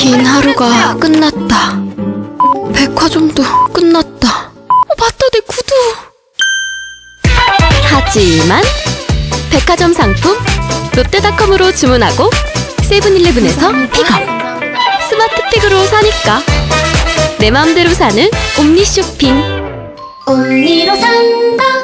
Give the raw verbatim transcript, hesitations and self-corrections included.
긴 하루가 끝났다. 백화점도 끝났다. 어, 맞다, 내 구두. 하지만 백화점 상품 롯데닷컴으로 주문하고 세븐일레븐에서 픽업. 스마트픽으로 사니까 내 맘대로 사는 옴니 쇼핑. 옴니로 산다.